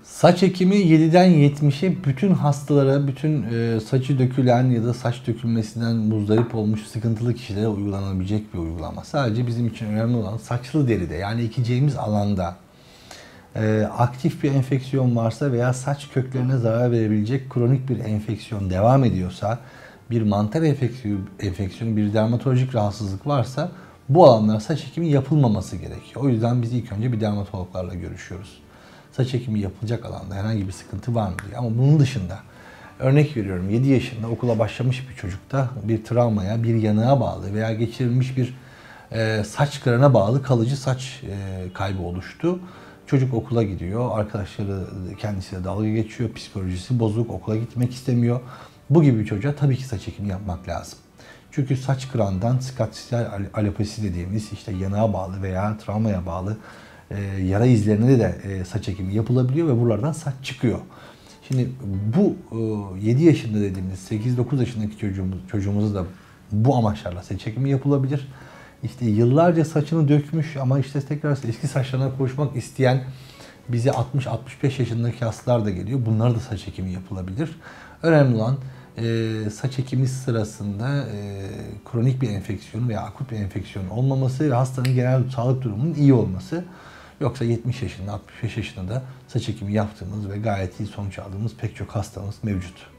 Saç ekimi 7'den 70'e bütün hastalara, bütün saçı dökülen ya da saç dökülmesinden muzdarip olmuş sıkıntılı kişilere uygulanabilecek bir uygulama. Sadece bizim için önemli olan saçlı deride, yani ekeceğimiz alanda aktif bir enfeksiyon varsa veya saç köklerine zarar verebilecek kronik bir enfeksiyon devam ediyorsa, bir mantar enfeksiyonu, bir dermatolojik rahatsızlık varsa bu alanlara saç ekimi yapılmaması gerekiyor. O yüzden biz ilk önce bir dermatologlarla görüşüyoruz. Saç ekimi yapılacak alanda herhangi bir sıkıntı var mı diye. Ama bunun dışında örnek veriyorum, 7 yaşında okula başlamış bir çocukta bir travmaya, bir yanığa bağlı veya geçirilmiş bir saç kırana bağlı kalıcı saç kaybı oluştu. Çocuk okula gidiyor, arkadaşları kendisiyle dalga geçiyor, psikolojisi bozuk, okula gitmek istemiyor. Bu gibi bir çocuğa tabii ki saç ekimi yapmak lazım. Çünkü saç kırandan skatisyal alopesi dediğimiz işte yanığa bağlı veya travmaya bağlı yara izlerine de saç ekimi yapılabiliyor ve buralardan saç çıkıyor. Şimdi bu 7 yaşında dediğimiz 8-9 yaşındaki çocuğumuzu da bu amaçlarla saç ekimi yapılabilir. İşte yıllarca saçını dökmüş ama işte tekrar eski saçlarına kavuşmak isteyen bize 60-65 yaşındaki hastalar da geliyor. Bunlara da saç ekimi yapılabilir. Önemli olan saç ekimi sırasında kronik bir enfeksiyon veya akut bir enfeksiyon olmaması ve hastanın genel sağlık durumunun iyi olması. Yoksa 70 yaşında, 65 yaşında da saç ekimi yaptığımız ve gayet iyi sonuç aldığımız pek çok hastamız mevcut.